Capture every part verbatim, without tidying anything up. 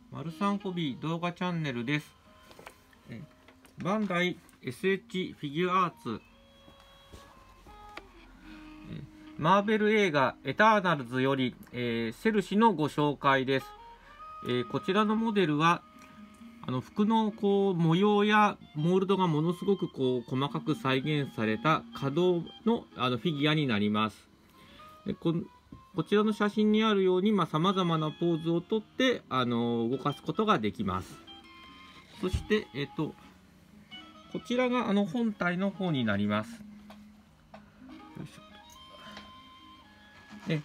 マルサンホビー動画チャンネルです。えバンダイ エスエイチ フィギュアーツえマーベル映画エターナルズより、えー、セルシのご紹介です。えー、こちらのモデルはあの服のこう模様やモールドがものすごくこう細かく再現された可動のあのフィギュアになります。でここちらの写真にあるようにさまざ、まなポーズをとってあの動かすことができます。そして、えっと、こちらがあの本体の方になります。よいしょ。で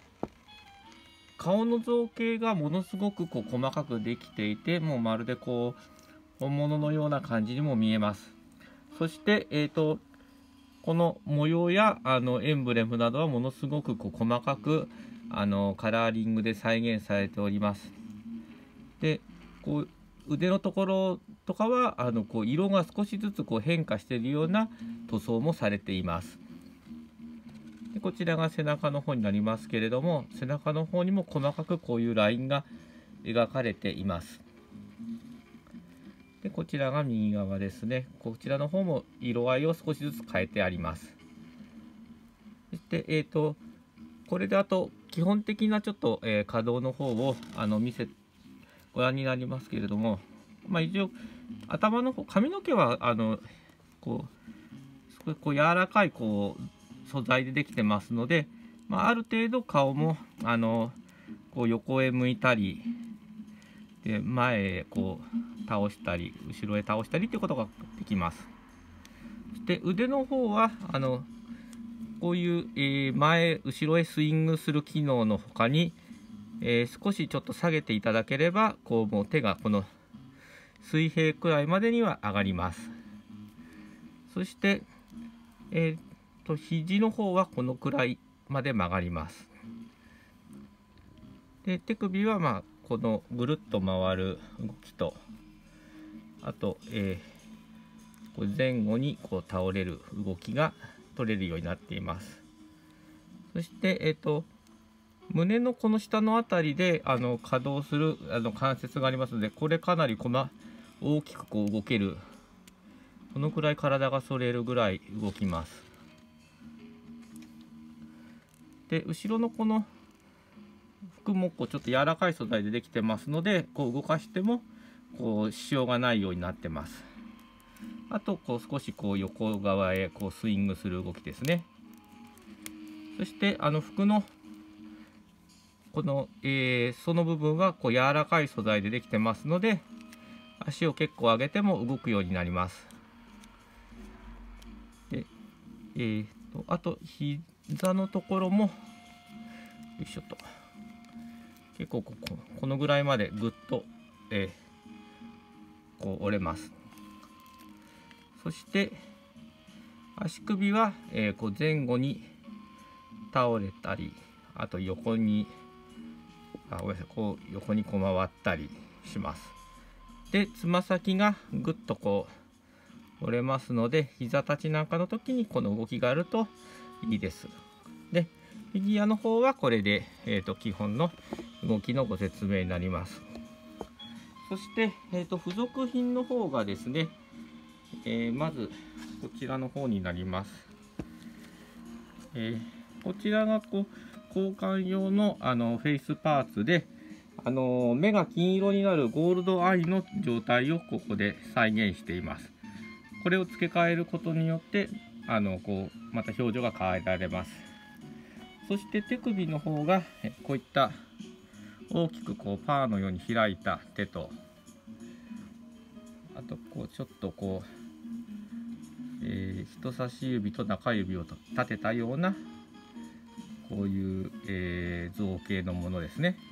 顔の造形がものすごくこう細かくできていて、もうまるでこう本物のような感じにも見えます。そして、えーと、この模様やあのエンブレムなどはものすごくこう細かくあのカラーリングで再現されております。で、こう腕のところとかはあのこう色が少しずつこう変化しているような塗装もされています。でこちらが背中の方になりますけれども、背中の方にも細かくこういうラインが描かれています。でこちらが右側ですね。こちらの方も色合いを少しずつ変えてあります。そして、えーと、これであと基本的なちょっと、えー、可動の方をあの見せご覧になりますけれども、まあ、一応頭の方、髪の毛はあのこう少しこう柔らかいこう素材でできてますので、まあ、ある程度顔もあのこう横へ向いたりで前へこう倒したり後ろへ倒したりということができます。そして腕の方はあのこういう、えー、前後ろへスイングする機能の他に、えー、少しちょっと下げていただければこうもう手がこの水平くらいまでには上がります。そして、えーと肘の方はこのくらいまで曲がります。で手首はまあこのぐるっと回る動きと、あと、えー、こう前後にこう倒れる動きが取れるようになっています。そして、えーと、胸のこの下の辺りであの可動するあの関節がありますので、これかなりこま大きくこう動ける、このくらい体が反れるぐらい動きます。で後ろのこの服もこうちょっと柔らかい素材でできてますので、こう動かしてもこう支障がないようになってます。あとこう少しこう横側へこうスイングする動きですね。そしてあの服のこの、えー、その部分はこう柔らかい素材でできてますので、足を結構上げても動くようになります。で、えー、とあと膝のところもよいしょと結構こここのぐらいまでぐっと、えー、こう折れます。そして足首は、えー、こう前後に倒れたり、あと横にあごめんなさいこう横にこう回ったりします。でつま先がぐっとこう折れますので、膝立ちなんかの時にこの動きがあるといいです。でフィギュアの方はこれで、えー、と基本の動きのご説明になります。そして、えー、と付属品の方がですね、えー、まずこちらの方になります。えー、こちらがこう交換用のあのフェイスパーツで、あの目が金色になるゴールドアイの状態をここで再現しています。これを付け替えることによってあのこうまた表情が変えられます。そして手首の方がこういった大きくこうパーのように開いた手と、あとこうちょっとこう、えー、人差し指と中指を立てたようなこういう、えー、造形のものですね。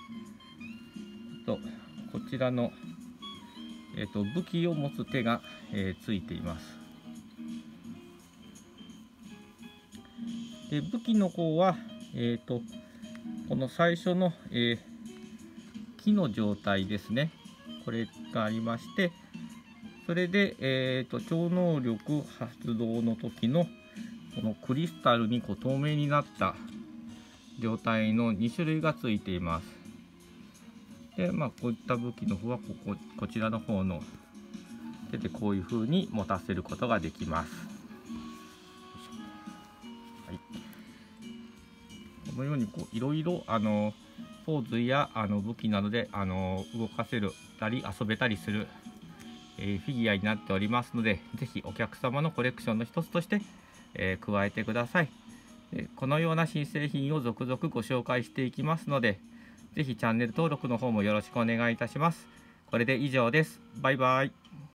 とこちらの、えー、と武器を持つ手が、えー、ついています。で武器の方は、えー、とこの最初の、えー、木の状態ですね。これがありまして、それで、えー、と超能力発動の時のこのクリスタルにこう透明になった状態のに種類がついています。 で、まあ、こういった武器の方はこここちらの方の手でこういう風に持たせることができます。はい、このようにこういろいろあのポーズやあの武器などであの動かせるたり遊べたりする、えー、フィギュアになっておりますので、ぜひお客様のコレクションの一つとして、えー、加えてください。でこのような新製品を続々ご紹介していきますので、ぜひチャンネル登録の方もよろしくお願いいたします。これで以上です。バイバイ。